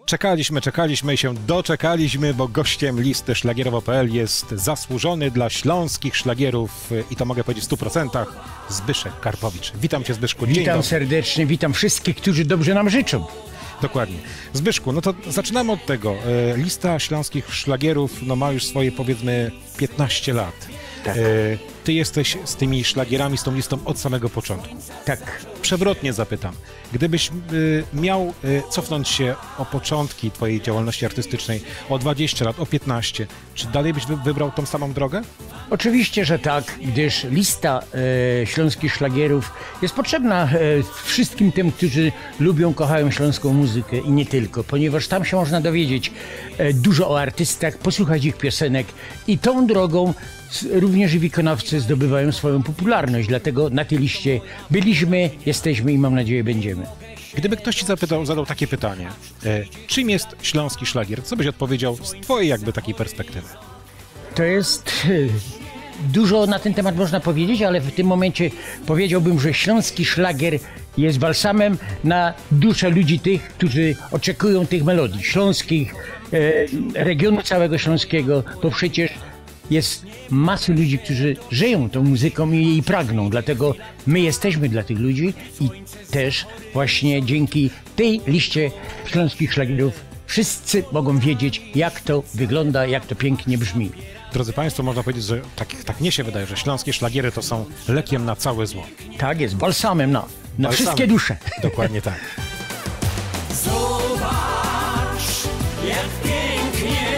Czekaliśmy i się doczekaliśmy, bo gościem listy szlagierowo.pl jest zasłużony dla śląskich szlagierów i to mogę powiedzieć w 100% Zbyszek Karpowicz. Witam cię, Zbyszku. Dzień Witam dobry. serdecznie, witam wszystkich, którzy dobrze nam życzą. Dokładnie. Zbyszku, no to zaczynamy od tego. Lista śląskich szlagierów no, ma już swoje, powiedzmy, 15 lat. Tak. Ty jesteś z tymi szlagierami, z tą listą od samego początku. Tak. Przewrotnie zapytam. Gdybyś miał cofnąć się o początki twojej działalności artystycznej, o 20 lat, o 15, czy dalej byś wybrał tą samą drogę? Oczywiście, że tak, gdyż lista śląskich szlagierów jest potrzebna wszystkim tym, którzy lubią, kochają śląską muzykę i nie tylko, ponieważ tam się można dowiedzieć dużo o artystach, posłuchać ich piosenek i tą drogą również i wykonawcy zdobywają swoją popularność, dlatego na tej liście byliśmy, jesteśmy i mam nadzieję będziemy. Gdyby ktoś ci zadał takie pytanie, czym jest śląski szlagier, co byś odpowiedział z twojej jakby takiej perspektywy? To jest... Dużo na ten temat można powiedzieć, ale w tym momencie powiedziałbym, że śląski szlagier jest balsamem na duszę ludzi tych, którzy oczekują tych melodii śląskich, regionu całego śląskiego. To przecież jest masy ludzi, którzy żyją tą muzyką i jej pragną. Dlatego my jesteśmy dla tych ludzi i też właśnie dzięki tej liście śląskich szlagierów wszyscy mogą wiedzieć, jak to wygląda, jak to pięknie brzmi. Drodzy Państwo, można powiedzieć, że tak mnie się wydaje, że śląskie szlagiery to są lekiem na całe zło. Tak jest, balsamem na wszystkie dusze. Dokładnie tak. Zobacz, jak pięknie,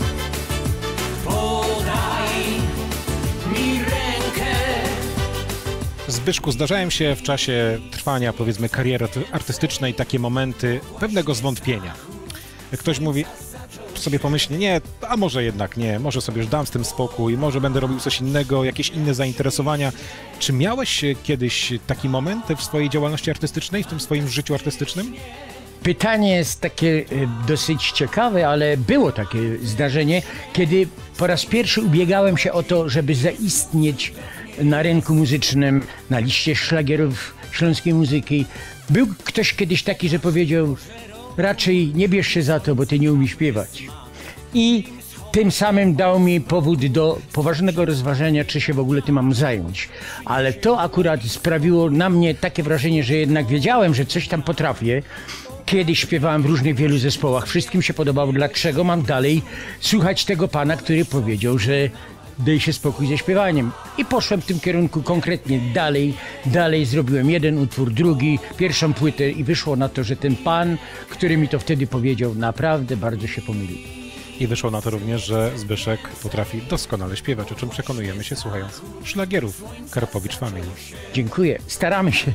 podaj mi rękę. Zbyszku, zdarzają się w czasie trwania, powiedzmy, kariery artystycznej takie momenty pewnego zwątpienia. Ktoś mówi, sobie pomyśli, nie, a może jednak nie, może sobie już dam z tym spokój, może będę robił coś innego, jakieś inne zainteresowania. Czy miałeś kiedyś taki moment w swojej działalności artystycznej, w tym swoim życiu artystycznym? Pytanie jest takie dosyć ciekawe, ale było takie zdarzenie, kiedy po raz pierwszy ubiegałem się o to, żeby zaistnieć na rynku muzycznym, na liście szlagierów śląskiej muzyki. Był ktoś kiedyś taki, że powiedział, raczej nie bierz się za to, bo ty nie umiesz śpiewać. I tym samym dał mi powód do poważnego rozważenia, czy się w ogóle tym mam zająć. Ale to akurat sprawiło na mnie takie wrażenie, że jednak wiedziałem, że coś tam potrafię. Kiedyś śpiewałem w różnych wielu zespołach, wszystkim się podobało, dlaczego mam dalej słuchać tego pana, który powiedział, że daj się spokój ze śpiewaniem. I poszłem w tym kierunku konkretnie dalej zrobiłem jeden utwór, drugi, pierwszą płytę i wyszło na to, że ten pan, który mi to wtedy powiedział, naprawdę bardzo się pomylił. I wyszło na to również, że Zbyszek potrafi doskonale śpiewać, o czym przekonujemy się słuchając szlagierów Karpowicz Family. Dziękuję, staramy się.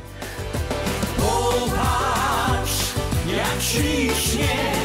Popatrz, jak ślicznie,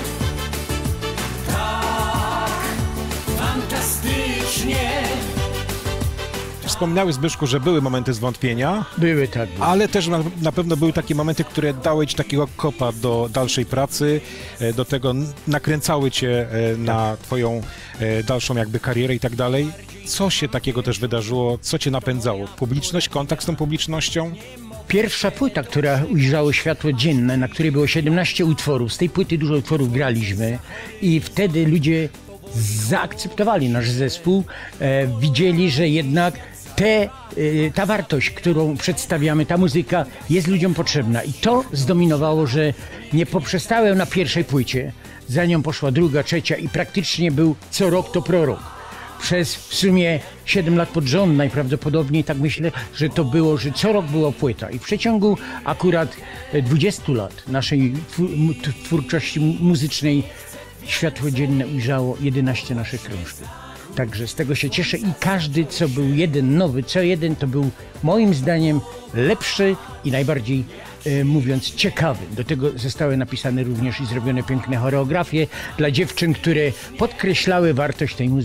tak fantastycznie. Wspomniałeś, Zbyszku, że były momenty zwątpienia, Były tak. ale też na pewno były takie momenty, które dały ci takiego kopa do dalszej pracy, do tego nakręcały cię na twoją dalszą jakby karierę i tak dalej. Co się takiego też wydarzyło? Co cię napędzało? Publiczność, kontakt z tą publicznością? Pierwsza płyta, która ujrzała światło dzienne, na której było 17 utworów, z tej płyty dużo utworów graliśmy i wtedy ludzie zaakceptowali nasz zespół, widzieli, że jednak ta wartość, którą przedstawiamy, ta muzyka jest ludziom potrzebna i to zdominowało, że nie poprzestałem na pierwszej płycie, za nią poszła druga, trzecia i praktycznie był co rok to prorok. Przez w sumie 7 lat pod rząd najprawdopodobniej, tak myślę, że to było, że co rok była płyta i w przeciągu akurat 20 lat naszej twórczości muzycznej światło dzienne ujrzało 11 naszych krążków. Także z tego się cieszę i każdy, co był jeden nowy, co jeden, to był moim zdaniem lepszy i najbardziej, mówiąc, ciekawy. Do tego zostały napisane również i zrobione piękne choreografie dla dziewczyn, które podkreślały wartość tej muzyki.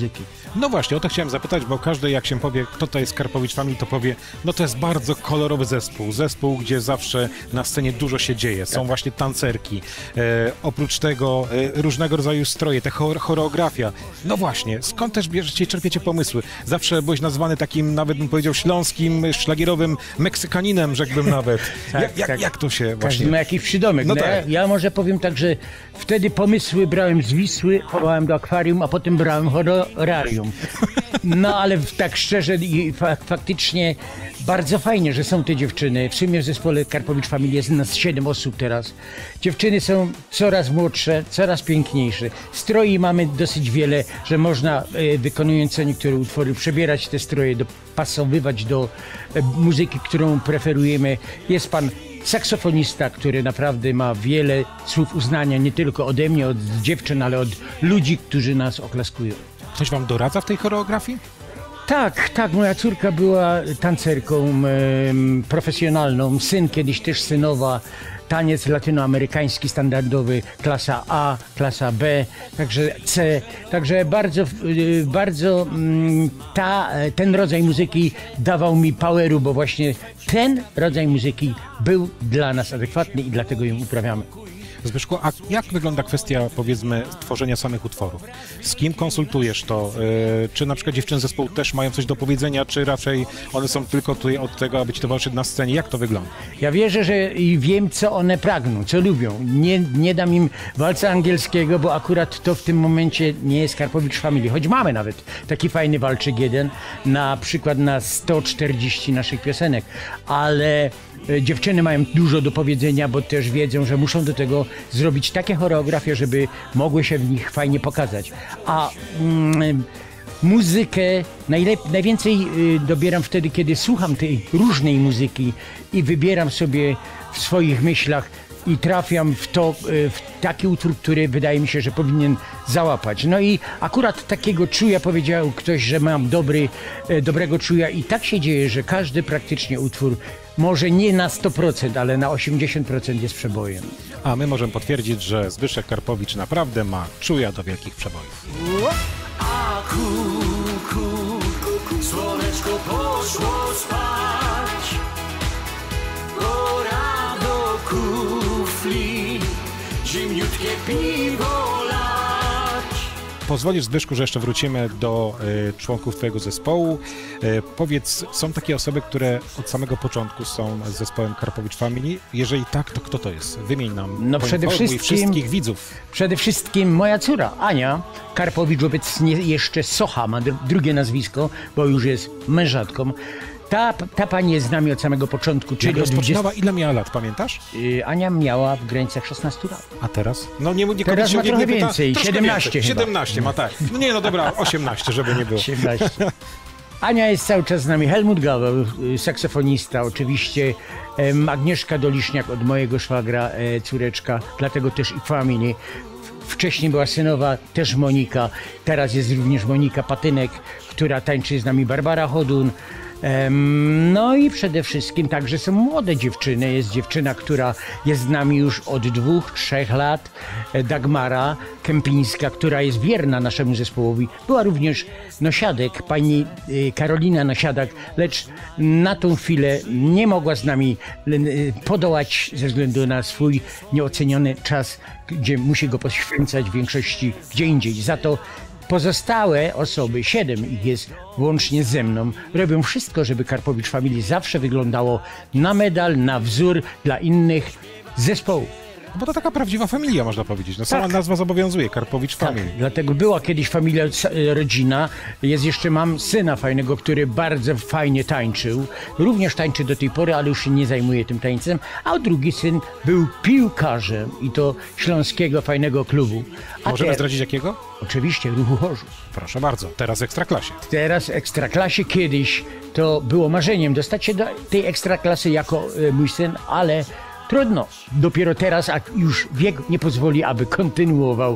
No właśnie, o to chciałem zapytać, bo każdy jak się powie, kto to jest Karpowicz Family, to powie, no to jest bardzo kolorowy zespół, gdzie zawsze na scenie dużo się dzieje, są właśnie tancerki, oprócz tego różnego rodzaju stroje, te choreografia. No właśnie, skąd też czerpiecie pomysły? Zawsze byłeś nazwany takim, nawet bym powiedział, śląskim, szlagierowym Meksykaninem, rzekłbym nawet. Jak to się właśnie... Każdy ma jakiś przydomek. No No tak. ja może powiem tak, że wtedy pomysły brałem z Wisły, chowałem do akwarium, a potem brałem horarium. No ale tak szczerze i faktycznie bardzo fajnie, że są te dziewczyny. W sumie w zespole Karpowicz Family jest nas 7 osób teraz. Dziewczyny są coraz młodsze, coraz piękniejsze. Stroi mamy dosyć wiele, że można wykonując niektóre utwory przebierać te stroje, dopasowywać do muzyki, którą preferujemy. Jest pan saksofonista, który naprawdę ma wiele słów uznania, nie tylko ode mnie, od dziewczyn, ale od ludzi, którzy nas oklaskują. Ktoś wam doradza w tej choreografii? Tak, moja córka była tancerką profesjonalną, syn kiedyś też synowa, taniec latynoamerykański standardowy, klasa A, klasa B, także C, także bardzo ten rodzaj muzyki dawał mi poweru, bo właśnie ten rodzaj muzyki był dla nas adekwatny i dlatego ją uprawiamy. Zbyszku, a jak wygląda kwestia, powiedzmy, tworzenia samych utworów? Z kim konsultujesz to? Czy na przykład dziewczyny zespołu też mają coś do powiedzenia, czy raczej one są tylko tutaj od tego, aby ci towarzyszyć na scenie? Jak to wygląda? Ja wierzę, że i wiem, co one pragną, co lubią. Nie dam im walca angielskiego, bo akurat to w tym momencie nie jest Karpowicz Family. Choć mamy nawet taki fajny walczyk jeden, na przykład na 140 naszych piosenek, ale dziewczyny mają dużo do powiedzenia, bo też wiedzą, że muszą do tego zrobić takie choreografie, żeby mogły się w nich fajnie pokazać. A muzykę najwięcej dobieram wtedy, kiedy słucham tej różnej muzyki i wybieram sobie w swoich myślach i trafiam w taki utwór, który wydaje mi się, że powinien załapać. No i akurat takiego czuja, powiedział ktoś, że mam dobrego czuja i tak się dzieje, że każdy praktycznie utwór może nie na 100%, ale na 80% jest przebojem. A my możemy potwierdzić, że Zbyszek Karpowicz naprawdę ma czuja do wielkich przebojów. A słoneczko poszło spać, pora do kufli, zimniutkie piwo lać. Pozwolisz, Zbyszku, że jeszcze wrócimy do członków twojego zespołu. Powiedz, są takie osoby, które od samego początku są z zespołem Karpowicz Family? Jeżeli tak, to kto to jest? Wymień nam, No przede wszystkich widzów. Przede wszystkim moja córa, Ania Karpowicz, obecnie jeszcze Socha, ma drugie nazwisko, bo już jest mężatką. Ta pani jest z nami od samego początku, Jak czyli od 20... rozpoczynała, ile miała lat, pamiętasz? Ania miała w granicach 16 lat. A teraz? No nie Teraz się ma wiek trochę nie pyta. więcej, Troszkę 17 więcej. chyba. 17 ma, tak. No nie, no dobra, 18, żeby nie było. 18. Ania jest cały czas z nami, Helmut Gaweł, saksofonista, oczywiście Agnieszka Doliszniak od mojego szwagra, córeczka, dlatego też i Family. Wcześniej była synowa, też Monika, teraz jest również Monika Patynek, która tańczy z nami, Barbara Chodun. No i przede wszystkim także są młode dziewczyny. Jest dziewczyna, która jest z nami już od 2-3 lat, Dagmara Kępińska, która jest wierna naszemu zespołowi. Była również Nosiadek, pani Karolina Nosiadak, lecz na tą chwilę nie mogła z nami podołać ze względu na swój nieoceniony czas, gdzie musi go poświęcać w większości gdzie indziej. Za to pozostałe osoby, 7 ich jest łącznie ze mną, robią wszystko, żeby Karpowicz Family zawsze wyglądało na medal, na wzór dla innych zespołów. Bo to taka prawdziwa familia, można powiedzieć. No, sama Tak. nazwa zobowiązuje, Karpowicz Tak, Family. dlatego była kiedyś familia, rodzina. Mam syna fajnego, który bardzo fajnie tańczył. Również tańczy do tej pory, ale już się nie zajmuje tym tańcem. A drugi syn był piłkarzem i to śląskiego fajnego klubu. A Możemy zdradzić jakiego? Oczywiście, Ruchu Chorzów. Proszę bardzo, teraz w Ekstraklasie. Teraz w Ekstraklasie, kiedyś to było marzeniem dostać się do tej Ekstraklasy jako mój syn, ale Trudno. Dopiero teraz, a już wiek nie pozwoli, aby kontynuował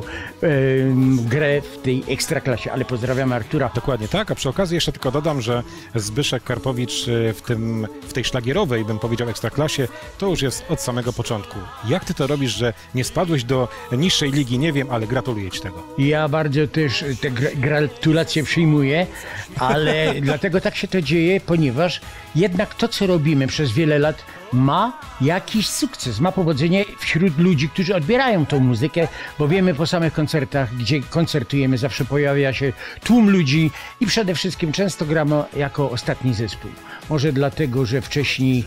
grę w tej ekstraklasie. Ale pozdrawiamy Artura. Dokładnie tak, a przy okazji jeszcze tylko dodam, że Zbyszek Karpowicz w tej szlagierowej, bym powiedział, ekstraklasie, to już jest od samego początku. Jak ty to robisz, że nie spadłeś do niższej ligi, nie wiem, ale gratuluję ci tego. Ja bardzo też te gratulacje przyjmuję, ale dlatego tak się to dzieje, ponieważ jednak to, co robimy przez wiele lat, ma jakiś sukces, ma powodzenie wśród ludzi, którzy odbierają tą muzykę, bo wiemy po samych koncertach, gdzie koncertujemy, zawsze pojawia się tłum ludzi i przede wszystkim często gramy jako ostatni zespół. Może dlatego, że wcześniej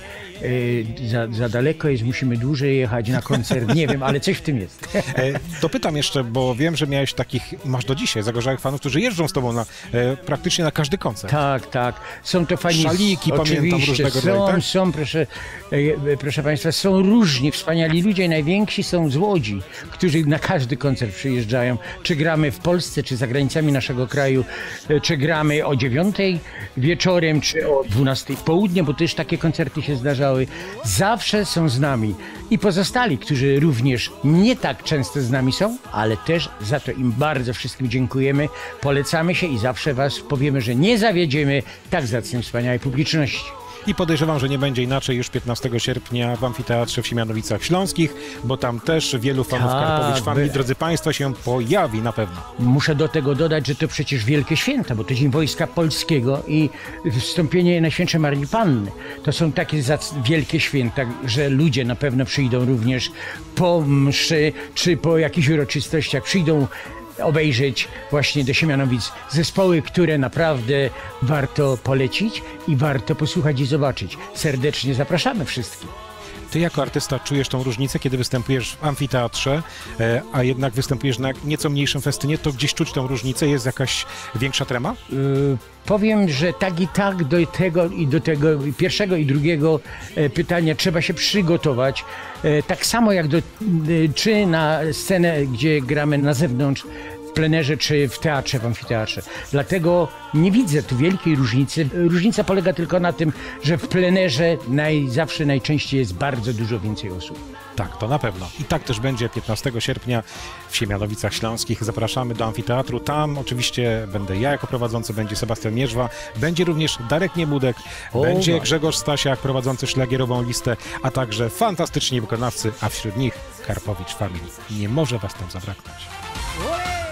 za daleko jest, musimy dłużej jechać na koncert, nie wiem, ale coś w tym jest. Dopytam jeszcze, bo wiem, że masz do dzisiaj zagorzałych fanów, którzy jeżdżą z tobą praktycznie na każdy koncert. Tak. Są to fani. Szaliki, pamiętam, różnego rodzaju, tak? Są, proszę Państwa, są różni, wspaniali ludzie, najwięksi są z Łodzi, którzy na każdy koncert przyjeżdżają. Czy gramy w Polsce, czy za granicami naszego kraju, czy gramy o 9:00 wieczorem, czy o 12:00 w południe, bo też takie koncerty się zdarzały. Zawsze są z nami. I pozostali, którzy również nie tak często z nami są, ale też za to im bardzo wszystkim dziękujemy. Polecamy się i zawsze Was powiemy, że nie zawiedziemy tak zacnej, wspaniałej publiczności. I podejrzewam, że nie będzie inaczej już 15 sierpnia w Amfiteatrze w Siemianowicach Śląskich, bo tam też wielu fanów Karpowicz Family, drodzy Państwo, się pojawi na pewno. Muszę do tego dodać, że to przecież wielkie święta, bo to Dzień Wojska Polskiego i wstąpienie Najświętszej Marii Panny. To są takie wielkie święta, że ludzie na pewno przyjdą również po mszy, czy po jakichś uroczystościach, przyjdą obejrzeć właśnie do Siemianowic zespoły, które naprawdę warto polecić i warto posłuchać i zobaczyć. Serdecznie zapraszamy wszystkich. Ty jako artysta czujesz tą różnicę, kiedy występujesz w amfiteatrze, a jednak występujesz na nieco mniejszym festynie, to gdzieś czuć tą różnicę? Jest jakaś większa trema? Powiem, że tak i tak do tego pierwszego i drugiego pytania trzeba się przygotować. Tak samo jak czy na scenę, gdzie gramy na zewnątrz, w plenerze czy w teatrze, w amfiteatrze. Dlatego nie widzę tu wielkiej różnicy. Różnica polega tylko na tym, że w plenerze zawsze najczęściej jest bardzo dużo więcej osób. Tak, to na pewno. I tak też będzie 15 sierpnia w Siemianowicach Śląskich. Zapraszamy do amfiteatru. Tam oczywiście będę ja jako prowadzący, będzie Sebastian Mierzwa, będzie również Darek Niebudek, będzie Grzegorz Stasiak prowadzący szlagierową listę, a także fantastyczni wykonawcy, a wśród nich Karpowicz Family. Nie może Was tam zabraknąć.